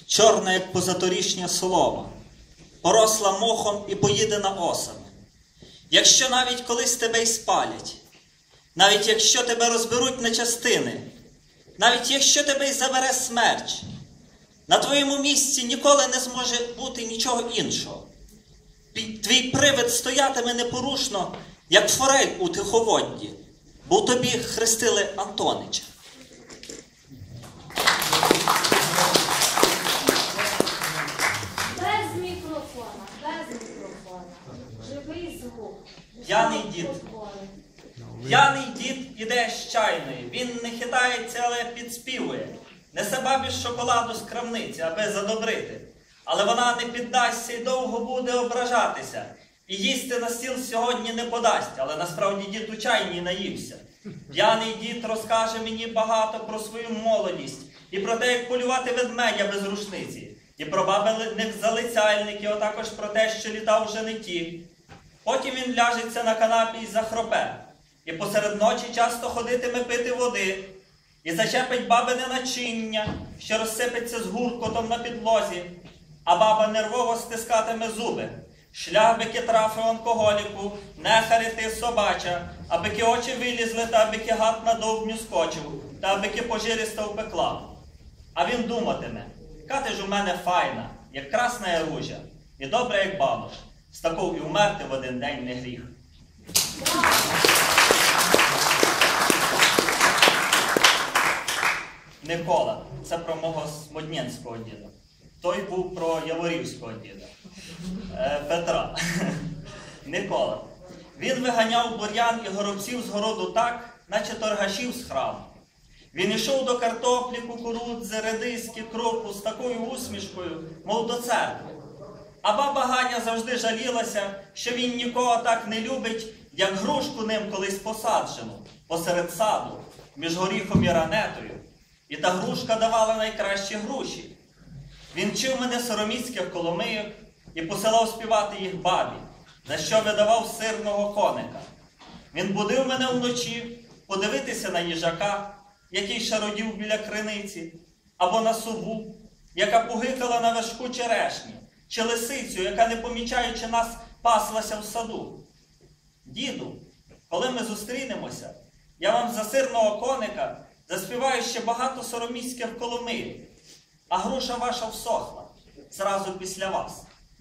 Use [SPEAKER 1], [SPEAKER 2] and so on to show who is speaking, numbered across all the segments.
[SPEAKER 1] чорна, як позаторішня солома, поросла мохом і поїдена осами. Якщо навіть колись тебе й спалять, навіть якщо тебе розберуть на частини, навіть якщо тебе й забере смерч, на твоєму місці ніколи не зможе бути нічого іншого. Твій привид стоятиме непорушно, як форель у тиховодді, бо тобі хрестили Антонича.
[SPEAKER 2] Без мікрофона. Живий звук.
[SPEAKER 1] П'яний дід іде з чайної. Він не хитається, але підспівує. Несе бабі шоколаду з крамниці, аби задобрити. Але вона не піддасться і довго буде ображатися. І їсти на стіл сьогодні не подасть, але насправді дід у чайній наївся. П'яний дід розкаже мені багато про свою молодість. І про те, як полювати ведмедя без рушниці. І про бабиних залицяльників, а також про те, що літа вже не ті. Потім він ляжеться на канапі і захропе. І посеред ночі часто ходитиме пити води. І зачепить бабине начиння, що розсипеться з гуркотом на підлозі. А баба нервово стискатиме зуби. Шлях бики трафи онкоголіку, нехари ти собача, абики очі вилізли, та абики гад на довбню скочив, та абики пожириста впекла. А він думатиме, яка ти ж у мене файна, як красна ружа, і добре, як бабуш. З такою і умерти в один день не гріх. Микола. Це про мого смоднєнського діда. Той був про яворівського діда. Петра. Микола. Він виганяв бур'ян і горобців з городу так, наче торгашів з храму. Він йшов до картоплі, кукурудзи, редиски, кропу з такою усмішкою, мов до церкви. А баба Ганя завжди жалілася, що він нікого так не любить, як грушку ним колись посаджену, посеред саду, між горіхом і ранетою. І та грушка давала найкращі груші. Він вчив мене сороміцьких коломийок і посилав співати їх бабі, за що видавав сирного коника. Він будив мене вночі подивитися на їжака, який шародів біля криниці, або на сову, яка пугикала на вершку черешні, чи лисицю, яка, не помічаючи нас, паслася в саду. Діду, коли ми зустрінемося, я вам за сирного коника заспіваю ще багато сороміцьких коломийок, а груша ваша всохла зразу після вас.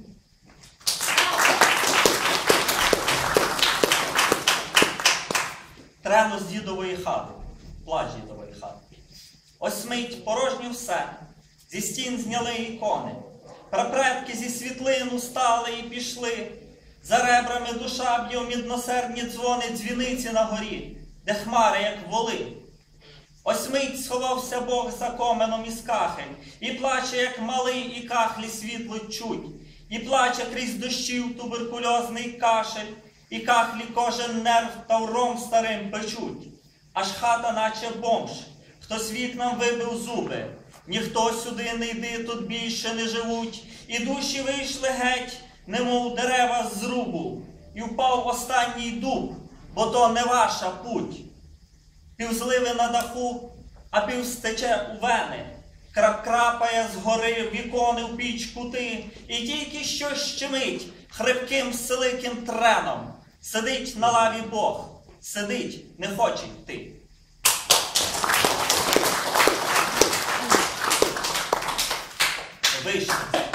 [SPEAKER 1] Трену з дідової хати, плач дідової хати. Ось мить порожню все, зі стін зняли ікони, прапредки зі світлин устали і пішли, за ребрами душа б'є у мідносердні дзвони дзвіниці на горі, де хмари, як воли. Ось мить сховався Бог за коменом із кахель, і плаче, як малий, і кахлі світло чуть, і плаче крізь дощів туберкульозний кашель, і кахлі кожен нерв тавром старим печуть. Аж хата наче бомж, хтось вікнам вибив зуби, ніхто сюди не йди, тут більше не живуть, і душі вийшли геть, немов дерева з зрубу, і впав останній дуб, бо то не ваша путь. Півзливи на даху, а пів стече у вени, крап-крапає згори, вікони в піч кути, і тільки що щемить хрипким селиким треном. Сидить на лаві Бог, сидить, не хоче йти. Вишня.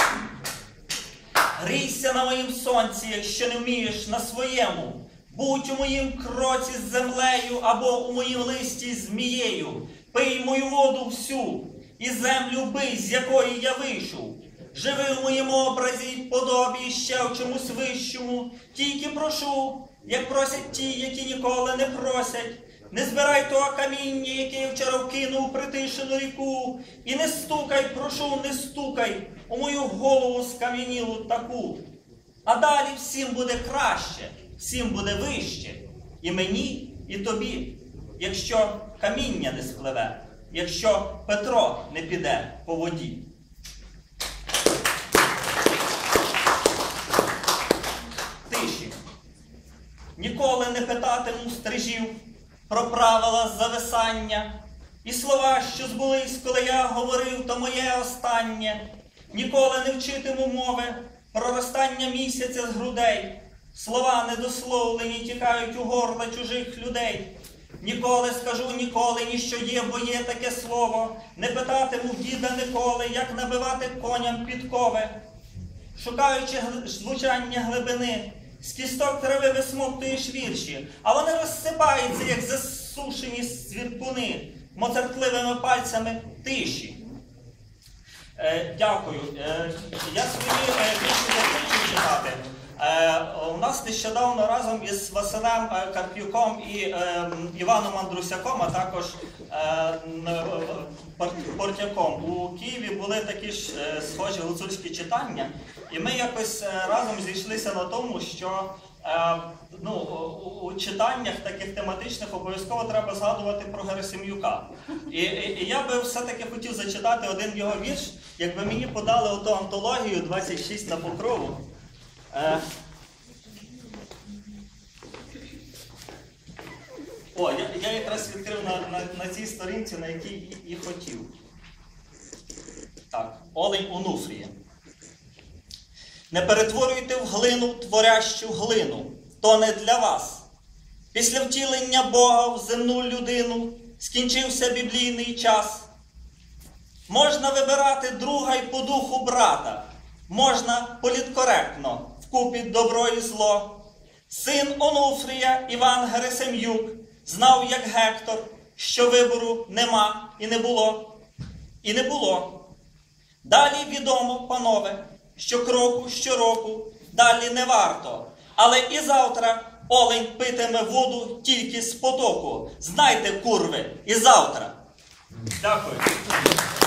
[SPEAKER 1] Грійся на моїм сонці, якщо не вмієш на своєму. Будь у моїм кроці з землею, або у моїм листі з змією. Пий мою воду всю, і землю бий, з якої я вийшов. Живи в моєму образі й подобі, ще в чомусь вищому. Тільки прошу, як просять ті, які ніколи не просять. Не збирай того каміння, яке я вчора вкинув у притишену ріку. І не стукай, прошу, не стукай у мою голову скам'янілу таку. А далі всім буде краще, всім буде вище. І мені, і тобі, якщо каміння не спливе, якщо Петро не піде по воді. Тиші. Ніколи не питатиму стрижів про правила зависання, І слова, що збулись, коли я говорив, то моє останнє. Ніколи не вчитиму мови, проростання місяця з грудей. Слова недословлені тікають у горла чужих людей. Ніколи скажу ніколи, ніщо є, бо є таке слово. Не питатиму в діда ніколи, як набивати коням підкови. Шукаючи звучання глибини, з кісток трави висмоктуєш вірші, а вони розсипаються, як засушені свірпуни, моцартливими пальцями тиші. Дякую. Я свої вірші закінчив читати. У нас нещодавно разом із Василем Карп'юком і Іваном Андрусяком, а також Портяком у Києві були такі ж схожі гуцульські читання. І ми якось разом зійшлися на тому, що у читаннях таких тематичних обов'язково треба згадувати про Герасим'юка. І я би все-таки хотів зачитати один його вірш, якби мені подали оту антологію «26 на покрову». Я якраз відкрив на цій сторінці, на якій і хотів. Так, Олень Онуфрія. Не перетворюйте в глину творящу глину, то не для вас. Після втілення Бога в земну людину скінчився біблійний час. Можна вибирати друга й по духу брата, можна політкоректно, вкупі добро і зло. Син Онуфрія, Іван Герасим'юк, знав, як Гектор, що вибору нема і не було. І не було. Далі відомо, панове, що кроку щороку далі не варто. Але і завтра олень питиме воду тільки з потоку. Знайте, курви, і завтра. Дякую.